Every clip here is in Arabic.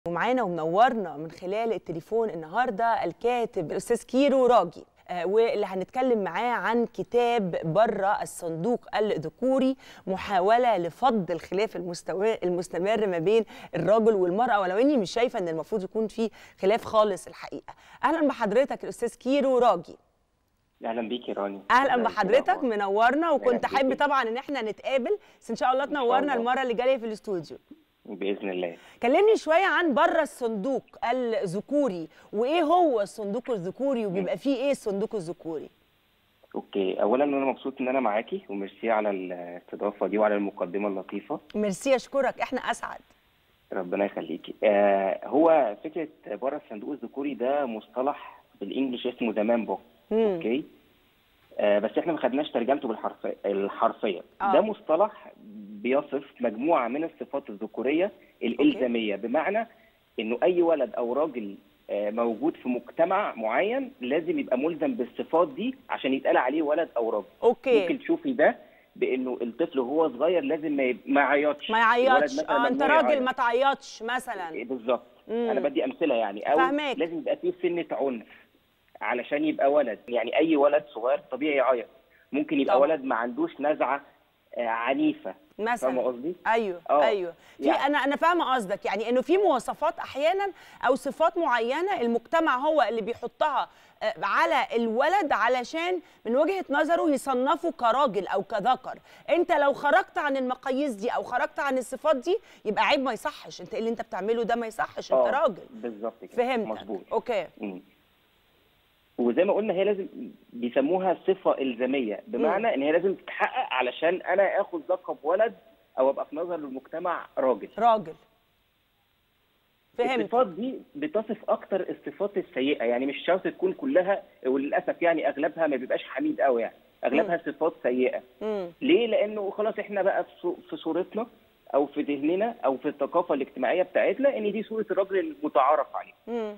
ومعانا ومنورنا من خلال التليفون النهارده الكاتب الاستاذ كيرو راجي، واللي هنتكلم معاه عن كتاب بره الصندوق الذكوري، محاوله لفض الخلاف المستمر ما بين الرجل والمراه، ولو اني مش شايفه ان المفروض يكون في خلاف خالص الحقيقه. اهلا بحضرتك الاستاذ كيرو راجي. اهلا بيكي راني. اهلا بحضرتك، منورنا، وكنت احب طبعا ان احنا نتقابل، بس ان شاء الله تنورنا المره اللي جايه في الاستوديو باذن الله. كلمني شويه عن بره الصندوق الذكوري، وايه هو الصندوق الذكوري وبيبقى فيه ايه الصندوق الذكوري؟ اوكي، اولا انا مبسوط ان انا معاكي وميرسي على الاستضافه دي وعلى المقدمه اللطيفه. ميرسي، اشكرك، احنا اسعد. ربنا يخليكي. هو فكره بره الصندوق الذكوري ده مصطلح بالانجلش اسمه ذا مان بوك. اوكي، بس احنا ما خدناش ترجمته الحرفيه. ده مصطلح بيصف مجموعه من الصفات الذكوريه الالزاميه، بمعنى انه اي ولد او راجل موجود في مجتمع معين لازم يبقى ملزم بالصفات دي عشان يتقال عليه ولد او راجل. ممكن تشوفي ده بانه الطفل وهو صغير لازم ما يعيطش. انت راجل ما تعيطش مثلا. بالظبط. انا بدي امثله يعني. او فهمك. لازم يبقى فيه سنه عنف علشان يبقى ولد. يعني اي ولد صغير طبيعي يعيط. ممكن يبقى طبعا ولد ما عندوش نزعه عنيفه مثلا. فاهمه قصدي؟ ايوه ايوه. في يعني انا فاهمه قصدك، يعني انه في مواصفات احيانا او صفات معينه المجتمع هو اللي بيحطها على الولد علشان من وجهه نظره يصنفه كراجل او كذكر. انت لو خرجت عن المقاييس دي او خرجت عن الصفات دي يبقى عيب، ما يصحش، انت اللي انت بتعمله ده ما يصحش، انت راجل. بالظبط كده. فهمت. مظبوط. اوكي. وزي ما قلنا هي لازم بيسموها صفه الزاميه، بمعنى ان هي لازم تتحقق علشان انا اخذ لقب ولد او ابقى في نظر المجتمع راجل. فهمت. الصفات دي بتصف اكتر الصفات السيئه، يعني مش شرط تكون كلها، وللاسف يعني اغلبها ما بيبقاش حميد قوي، يعني اغلبها صفات سيئه. ليه؟ لانه خلاص احنا بقى في صورتنا او في ذهننا او في الثقافه الاجتماعيه بتاعتنا ان دي صوره الراجل المتعارف عليه.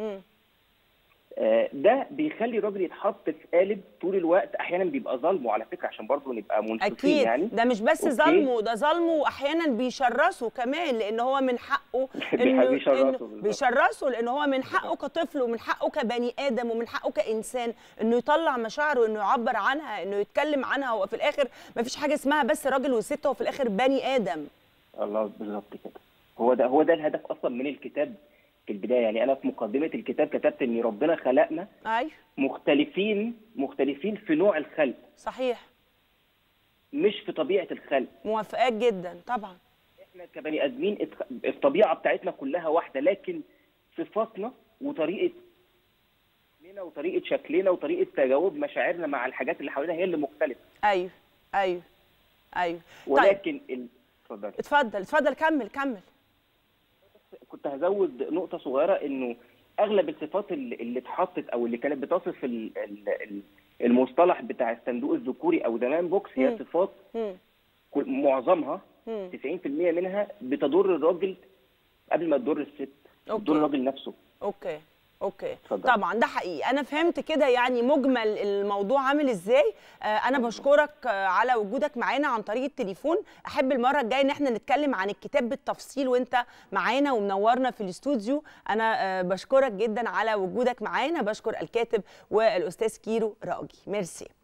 ده بيخلي الراجل يتحط في قالب طول الوقت، احيانا بيبقى ظلمه على فكره عشان برضه نبقى منصفين. اكيد يعني ده مش بس ظلمه، ده ظلمه واحيانا بيشرسه كمان، لان هو من حقه بيشرسه لان هو من حقه كطفل ومن حقه كبني ادم ومن حقه كانسان انه يطلع مشاعره، انه يعبر عنها، انه يتكلم عنها. وفي الاخر ما فيش حاجه اسمها بس راجل وست، هو في الاخر بني ادم. الله، بالظبط كده. هو ده الهدف اصلا من الكتاب في البدايه. يعني انا في مقدمه الكتاب كتبت ان ربنا خلقنا مختلفين في نوع الخلق. صحيح. مش في طبيعه الخلق. موافقاك جدا طبعا. احنا كبني ادمين الطبيعه بتاعتنا كلها واحده، لكن صفاتنا وطريقه شكلنا وطريقه تجاوب مشاعرنا مع الحاجات اللي حوالينا هي اللي مختلفه. ايوه. ولكن طيب. اتفضل كمل. كنت هزود نقطة صغيرة، إنه أغلب الصفات اللي اتحطت أو اللي كانت بتصف المصطلح بتاع الصندوق الذكوري أو ذا مان بوكس هي صفات معظمها 90% منها بتضر الراجل قبل ما تضر الست، بتضر الراجل نفسه. اوكي طبعا ده حقيقي. انا فهمت كده يعني مجمل الموضوع عامل ازاي. انا بشكرك على وجودك معانا عن طريق التليفون. احب المره الجايه ان احنا نتكلم عن الكتاب بالتفصيل وانت معانا ومنورنا في الاستوديو. انا بشكرك جدا على وجودك معانا. بشكر الكاتب والاستاذ كيرو راجي. ميرسي.